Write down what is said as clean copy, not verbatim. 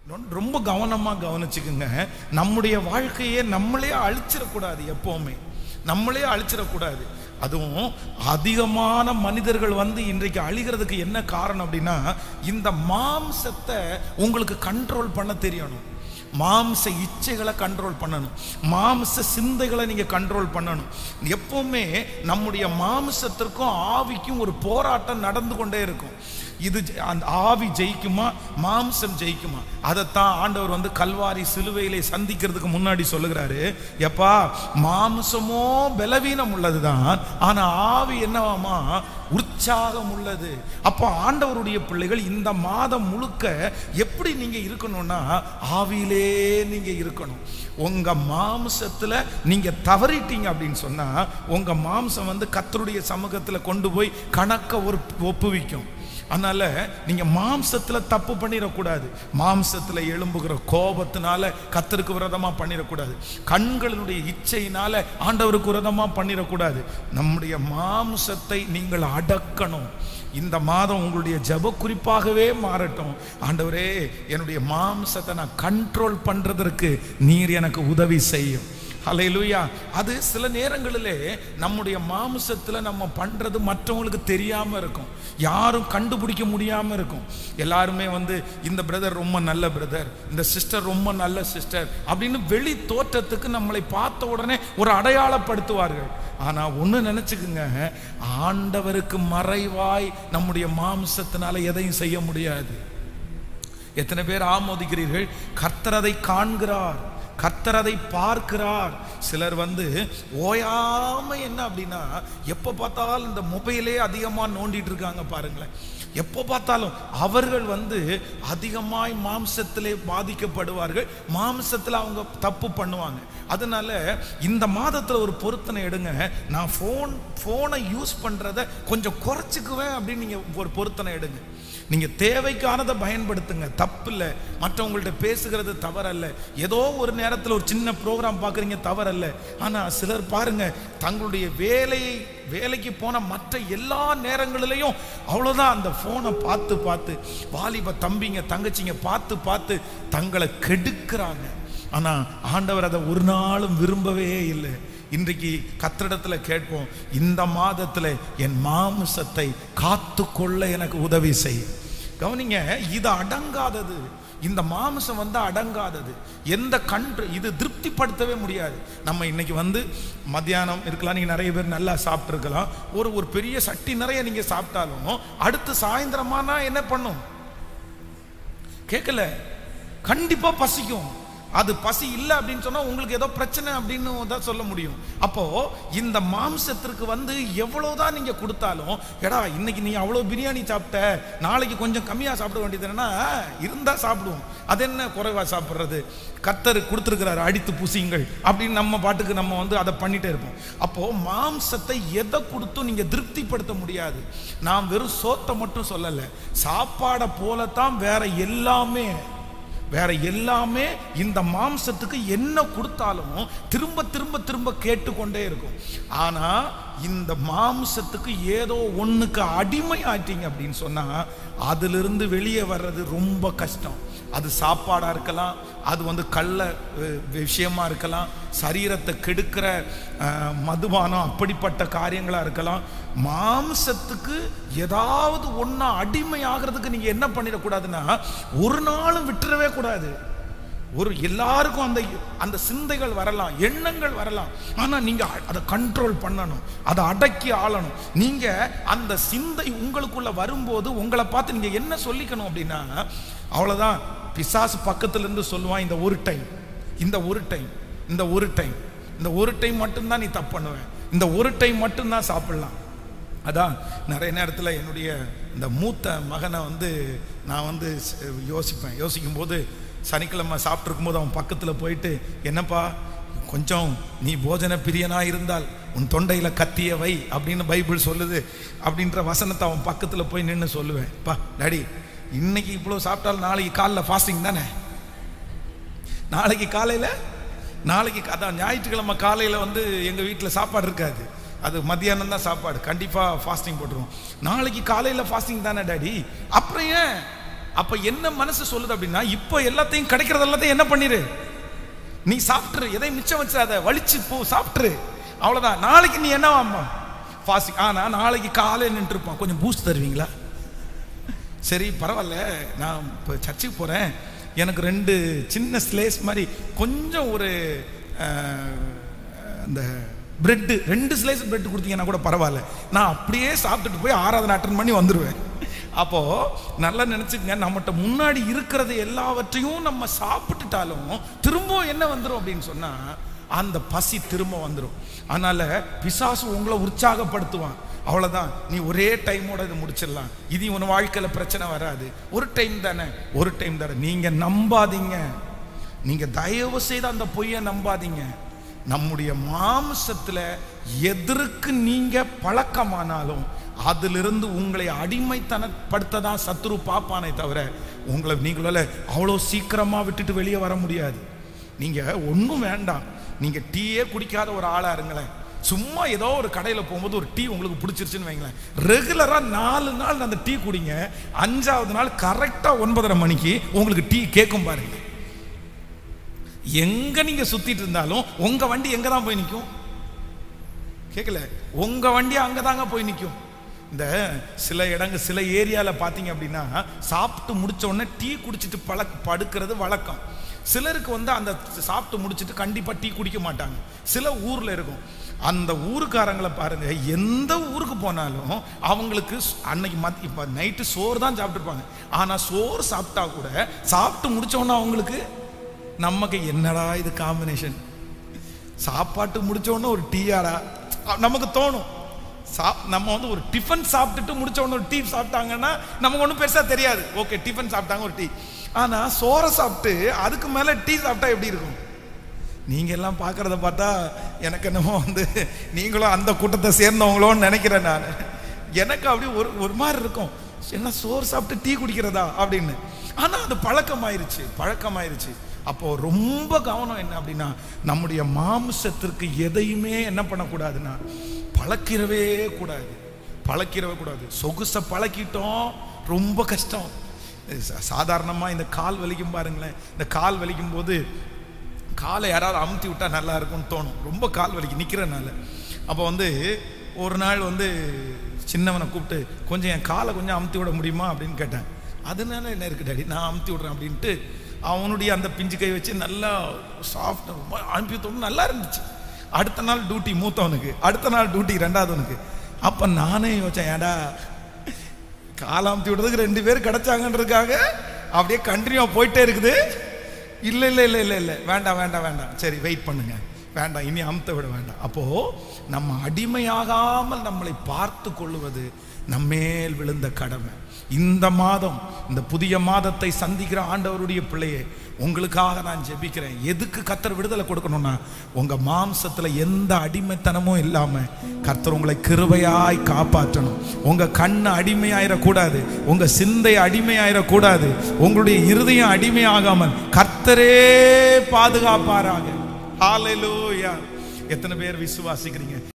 ரொம்ப கவனமாக கவனிச்சுக்குங்க. நம்முடைய வாழ்க்கையே நம்மளே அழிச்சிடக்கூடாது. எப்போவுமே நம்மளே அழிச்சிடக்கூடாது. அதுவும் அதிகமான மனிதர்கள் இன்றைக்கு அழிகிறதுக்கு என்ன காரணம் அப்படின்னா, இந்த மாம்சத்தை உங்களுக்கு கண்ட்ரோல் பண்ண தெரியணும். மாம்ச இச்சைகளை கண்ட்ரோல் பண்ணணும். மாம்ச சிந்தைகளை நீங்க கண்ட்ரோல் பண்ணணும். எப்பவுமே நம்முடைய மாம்சத்திற்கும் ஆவிக்கும் ஒரு போராட்டம் நடந்து கொண்டே இருக்கும். இது அந்த ஆவி ஜெயிக்குமா, மாம்சம் ஜெயிக்குமா? அதைத்தான் ஆண்டவர் கல்வாரி சிலுவையிலே சந்திக்கிறதுக்கு முன்னாடி சொல்லுகிறாரு, எப்பா மாம்சமோ பலவீனம் உள்ளதுதான், ஆனா ஆவி என்னவாமா உற்சாகம் உள்ளது. அப்போ ஆண்டவருடைய பிள்ளைகள் இந்த மாதம் முழுக்க எப்படி நீங்க இருக்கணும்னா, ஆவியிலே நீங்க இருக்கணும். உங்க மாம்சத்துல நீங்க தவறிட்டீங்க அப்படின்னு சொன்னா, உங்க மாம்சம் கர்த்தருடைய சமூகத்துல கொண்டு போய் கணக்க ஒப்புவிக்கும். அதனால நீங்க மாம்சத்துல தப்பு பண்ணிடக்கூடாது. மாம்சத்துல எழும்புகிற கோபத்தினால கர்த்தருக்கு விரோதமா பண்ணிடக்கூடாது. கண்களினுடைய இச்சையினால ஆண்டவருக்கு விரோதமா பண்ணிடக்கூடாது. நம்முடைய மாம்சத்தை நீங்கள் அடக்கணும். இந்த மாதம் உங்களுடைய ஜெப குறிப்பாகவே மாறட்டும். ஆண்டவரே, என்னுடைய மாம்சத்தை நான் கண்ட்ரோல் பண்றதற்கு நீர் எனக்கு உதவி செய்யும். ஹல்லேலூயா. அது சில நேரங்களிலே நம்முடைய மாம்சத்துல நம்ம பண்றது மற்றவங்களுக்கு தெரியாம இருக்கும், யாரும் கண்டுபிடிக்க முடியாம இருக்கும். எல்லாருமே இந்த பிரதர் ரொம்ப நல்ல பிரதர், இந்த சிஸ்டர் ரொம்ப நல்ல சிஸ்டர் அப்படின்னு வெளி தோற்றத்துக்கு நம்மளை பார்த்த உடனே ஒரு அடையாளப்படுத்துவார்கள். ஆனா ஒண்ணு நினைச்சுக்குங்க, ஆண்டவருக்கு மறைவாய் நம்முடைய மாம்சத்தினால எதையும் செய்ய முடியாது. எத்தனை பேர் ஆமோதிக்கிறீர்கள்? கர்த்தர் அதை காண்கிறார், கர்த்தர் அதை பார்க்கிறார். சிலர் ஓயாம என்ன அப்படின்னா, எப்போ பார்த்தாலும் இந்த மொபைலே அதிகமாக நோண்டிட்டு இருக்காங்க பாருங்களேன். எப்போ பார்த்தாலும் அவர்கள் அதிகமாய் மாம்சத்திலே பாதிக்கப்படுவார்கள், மாம்சத்தில் அவங்க தப்பு பண்ணுவாங்க. அதனால இந்த மாதத்தில் ஒரு பொருத்தனை எடுங்க, நான் ஃபோனை யூஸ் பண்ணுறதை கொஞ்சம் குறைச்சிக்குவேன் அப்படின்னு நீங்கள் ஒரு பொருத்தனை எடுங்க. நீங்க தேவைக்கானதை பயன்படுத்துங்க, தப்பு இல்லை. மற்றவங்கள்ட்ட பேசுகிறது தவறல்ல. ஏதோ ஒரு நேரத்தில் ஒரு சின்ன ப்ரோக்ராம் பார்க்குறீங்க, தவறல்ல. ஆனால் சிலர் பாருங்க, தங்களுடைய வேலைக்கு போன மற்ற எல்லா நேரங்களிலையும் அவ்வளோதான் அந்த ஃபோனை பார்த்து பார்த்து, வாலிப தம்பிங்க தங்கச்சிங்க பார்த்து பார்த்து தங்களை கெடுக்கிறாங்க. ஆனால் ஆண்டவர் அதை ஒரு நாளும் விரும்பவே இல்லை. இன்றைக்கு கர்த்தரிடத்தில் கேட்போம், இந்த மாதத்தில் என் மாம்சத்தை காத்துக்கொள்ள எனக்கு உதவி செய். கவனிங்க, இது அடங்காதது. இந்த மாம்சம் அடங்காதது. எந்த இது திருப்திப்படுத்தவே முடியாது. நம்ம இன்னைக்கு மத்தியானம் இருக்கலாம், நீங்க நிறைய பேர் நல்லா சாப்பிட்டு இருக்கலாம், ஒரு பெரிய சட்டி நிறைய நீங்க சாப்பிட்டாலும் அடுத்து சாயந்தரமானா என்ன பண்ணும்? கேட்கல, கண்டிப்பா பசிக்கும். அது பசி இல்லை அப்படின்னு சொன்னா உங்களுக்கு ஏதோ பிரச்சனை அப்படின்னு தான் சொல்ல முடியும். அப்போ இந்த மாம்சத்திற்கு எவ்வளவுதான் நீங்க கொடுத்தாலும், எடா இன்னைக்கு நீ அவ்வளவு பிரியாணி சாப்பிட்ட, நாளைக்கு கொஞ்சம் கம்மியா சாப்பிட வேண்டியதுன்னா இருந்தா சாப்பிடுவோம். அது என்ன குறைவா சாப்பிட்றது? கர்த்தர் கொடுத்துருக்கிறாரு, அடித்து புசிங்கள் அப்படின்னு நம்ம பாட்டுக்கு நம்ம அதை பண்ணிட்டே இருப்போம். அப்போ மாம்சத்தை எதை கொடுத்தும் நீங்க திருப்திப்படுத்த முடியாது. நான் வெறும் சோத்தை மட்டும் சொல்லல, சாப்பாடை போலத்தான் வேற எல்லாமே இந்த மாம்சத்துக்கு என்ன கொடுத்தாலும் திரும்ப திரும்ப திரும்ப கேட்டுக்கொண்டே இருக்கும். ஆனா இந்த மாம்சத்துக்கு ஏதோ ஒண்ணுக்கு அடிமை ஆயிட்டீங்க அப்படின்னு சொன்னா அதிலிருந்து வெளியே வர்றது ரொம்ப கஷ்டம். அது சாப்பாடா இருக்கலாம், அது கள்ள விஷயமா இருக்கலாம், சரீரத்தை கெடுக்கிற மதுபானம் அப்படிப்பட்ட காரியங்களா இருக்கலாம். மாம்சத்துக்கு ஏதாவது ஒன்னா அடிமை ஆகிறதுக்கு நீங்க என்ன பண்ணிடக்கூடாதுன்னா, ஒரு நாளும் விட்டுறவே கூடாது. எல்லாருக்கும் அந்த சிந்தைகள் வரலாம், எண்ணங்கள் வரலாம். ஆனா நீங்க அதை கண்ட்ரோல் பண்ணணும், அதை அடக்கி ஆளணும். நீங்க அந்த சிந்தை உங்களுக்குள்ள வரும்போது உங்களை பார்த்து நீங்க என்ன சொல்லிக்கணும் அப்படின்னா, அவ்வளவுதான். பிசாசு பக்கத்துல இருந்து சொல்லுவான், இந்த ஒரு டைம் மட்டும்தான் நீ தப்பு பண்ணுவேன், இந்த ஒரு டைம் மட்டும்தான் சாப்பிடலாம். அதான் நிறைய நேரத்தில் என்னுடைய இந்த மூத்த மகனை நான் யோசிக்கும் போது, சனிக்கிழமை சாப்பிட்ருக்கும் போது அவன் பக்கத்தில் போயிட்டு, என்னப்பா கொஞ்சம் நீ போஜன பிரியனா இருந்தால் உன் தொண்டையில கத்திய வை அப்படின்னு பைபிள் சொல்லுது அப்படின்ற வசனத்தை அவன் பக்கத்தில் போய் நின்று சொல்லுவேன். பா டாடி, இன்னைக்கு இவ்வளோ சாப்பிட்டாலும் நாளைக்கு காலையில் ஃபாஸ்டிங் தானே. நாளைக்கு அதான் ஞாயிற்றுக்கிழமை காலையில் எங்கள் வீட்டில் சாப்பாடு இருக்காது, அது மத்தியானம் தான் சாப்பாடு, கண்டிப்பாக ஃபாஸ்டிங் போட்டுருவோம். நாளைக்கு காலையில் ஃபாஸ்டிங் தானே டாடி. அப்புறம் ஏன் அப்ப என்ன மனசு சொல்லுது அப்படின்னா, இப்ப எல்லாத்தையும் கிடைக்கிறது எல்லாத்தையும் என்ன பண்ணிரு, நீ சாப்பிட்டுரு, எதையும் மிச்சம் வச்சாத, வலிச்சு போ, சாப்பிட்டுரு, அவ்வளவுதான். நாளைக்கு நீ என்ன வாமா ஃபாஸ்டிங். ஆனா நாளைக்கு காலையில் நின்று இருப்பான், கொஞ்சம் பூஸ்ட் தருவீங்களா? சரி பரவாயில்ல, நான் இப்போ சர்ச்சுக்கு போறேன், எனக்கு 2 சின்ன ஸ்லேஸ் மாதிரி கொஞ்சம் ஒரு அந்த பிரெட் 2 ஸ்லைஸ் பிரெட் கொடுத்தீங்கன்னா கூட பரவாயில்ல, நான் அப்படியே சாப்பிட்டுட்டு போய் ஆராதனை அட்டன் பண்ணி வந்துடுவேன். அப்போ நல்லா நினைச்சுக்கங்க, நம்மகிட்ட முன்னாடி இருக்கிறது எல்லாவற்றையும் நம்ம சாப்பிட்டுட்டாலும் திரும்ப என்ன வந்துடும் அப்படின்னு சொன்னா, அந்த பசி திரும்ப வந்துடும். அதனால பிசாசு உங்களை உற்சாகப்படுத்துவான், அவ்வளவுதான், நீ ஒரே டைமோட இது முடிச்சிடலாம், இது உன் வாழ்க்கையில பிரச்சனை வராது, ஒரு டைம் தானே, ஒரு டைம் தானே. நீங்க நம்பாதீங்க, நீங்க தயவு செய்து அந்த பொய்யை நம்பாதீங்க. நம்முடைய மாம்சத்துல எதற்கு நீங்க பழக்கமானாலும் அதிலிருந்து உங்களை அடிமைத்தனப்படுத்த தான் சத்துரு பாப்பானே தவிர உங்களை நீங்களால அவ்வளோ சீக்கிரமா விட்டுட்டு வெளியே வர முடியாது. நீங்க ஒன்றும் வேண்டாம், நீங்க டீயே குடிக்காத ஒரு ஆளா இருங்களேன், சும்மா ஏதோ ஒரு கடையில் போகும்போது ஒரு டீ உங்களுக்கு பிடிச்சிருச்சுன்னு வைங்களேன், ரெகுலரா 4 நாள் அந்த டீ குடிங்க, 5ஆவது நாள் கரெக்டா 9:30 மணிக்கு உங்களுக்கு டீ கேட்கும் பாருங்க. எங்க நீங்க சுத்திட்டு இருந்தாலும் உங்க வண்டி எங்க தான் போய் நிற்கும்? கேட்கல, உங்க வண்டி அங்கதாங்க போய் நிற்கும். இந்த சில இடங்கள் சில ஏரியால பாத்தீங்க அப்படின்னா, சாப்பிட்டு முடிச்ச உடனே டீ குடிச்சிட்டு படுக்கிறது வழக்கம். சிலருக்கு அந்த சாப்பிட்டு முடிச்சிட்டு கண்டிப்பா டீ குடிக்க மாட்டாங்க. சில ஊர்ல இருக்கும், அந்த ஊருக்காரங்களை பாருங்க, எந்த ஊருக்கு போனாலும் அவங்களுக்கு அன்னைக்கு இப்ப நைட்டு சோறு தான் சாப்பிட்டுருப்பாங்க, ஆனா சோறு சாப்பிட்டா கூட சாப்பிட்டு முடிச்ச உடனே அவங்களுக்கு நமக்கு என்னடா இது காம்பினேஷன், சாப்பாட்டு முடிச்ச உடனே ஒரு டீயாடா நமக்கு தோணும். நம்ம ஒரு டிஃபன் சாப்பிட்டுட்டு முடிச்ச உடனே ஒரு டீ சாப்பிட்டாங்கன்னா நமக்கு ஒன்றும் பெருசா தெரியாது, ஓகே டிஃபன் சாப்பிட்டாங்க ஒரு டீ. ஆனா சோறை சாப்பிட்டு அதுக்கு மேல டீ சாப்பிட்டா எப்படி இருக்கும்? நீங்க எல்லாம் பாக்குறத பார்த்தா எனக்கு என்னமோ நீங்களும் அந்த கூட்டத்தை சேர்ந்தவங்களோன்னு நினைக்கிறேன் நான். எனக்கு அப்படி ஒரு மாதிரி இருக்கும், என்ன சோறு சாப்பிட்டு டீ குடிக்கிறதா அப்படின்னு. ஆனா அது பழக்கமாயிருச்சு. அப்போ ரொம்ப கவனம் என்ன அப்படின்னா, நம்முடைய மாம்சத்திற்கு எதையுமே என்ன பண்ணக்கூடாதுன்னா பழக்கிடவே கூடாது. சொகுசை பழக்கிட்டோம், ரொம்ப கஷ்டம். சாதாரணமா இந்த கால் வலிக்கும் பாருங்களேன், இந்த கால் வலிக்கும் போது காலை யாராவது அமுத்தி விட்டா நல்லா இருக்கும்னு தோணும், ரொம்ப கால் வலிக்கு நிக்கிறனால. அப்போ ஒரு நாள் சின்னவனை கூப்பிட்டு கொஞ்சம் என் காலை கொஞ்சம் அமுத்தி விட முடியுமா அப்படின்னு கேட்டேன். அதனால என்ன இருக்கு டாடி, நான் அமுத்தி விடுறேன் அப்படின்ட்டு அவனுடைய அந்த பிஞ்சு கை வச்சு நல்லா சாஃப்ட் அனுப்பி விட்டோம்னு நல்லா இருந்துச்சு. அடுத்த நாள் டியூட்டி மூத்தவனுக்கு, அடுத்த நாள் டியூட்டி 2ஆவதுனுக்கு. அப்ப நானே யோசிச்சேன், ஏடா காலை அமுத்தி விடுறதுக்கு 2 பேர் கிடைச்சாங்கன்றதுக்காக அப்படியே கண்டினியூவா போயிட்டே இருக்குது. இல்லை வேண்டாம், சரி வெயிட் பண்ணுங்க, வேண்டாம் இனி அமுத்த விட வேண்டாம். அப்போ நம்ம அடிமையாகாமல் நம்மளை பார்த்து கொள்ளுவது நம்மேல் விழுந்த கடமை. இந்த மாதம், இந்த புதிய மாதத்தை சந்திக்கிற ஆண்டவருடைய பிள்ளையே, உங்களுக்காக நான் ஜெபிக்கிறேன். எதுக்கு கர்த்தர் விடுதலை கொடுக்கணும்னா, உங்க மாம்சத்துல எந்த அடிமைத்தனமும் இல்லாம கர்த்தர் உங்களை கிருபையாய் காப்பாற்றணும். உங்க கண்ணு அடிமையாயிடக்கூடாது, உங்க சிந்தை அடிமையாயிடக்கூடாது, உங்களுடைய இருதயம் அடிமையாகாமல் கர்த்தரே பாதுகாப்பாராக. ஹல்லேலூயா. எத்தனை பேர் விசுவாசிக்கிறீங்க?